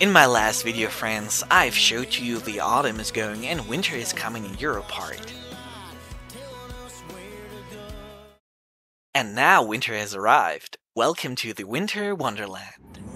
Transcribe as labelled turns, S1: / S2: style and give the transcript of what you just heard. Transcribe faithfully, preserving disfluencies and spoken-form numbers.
S1: In my last video, friends, I've showed to you the autumn is going and winter is coming in your part. And now winter has arrived. Welcome to the Winter Wonderland.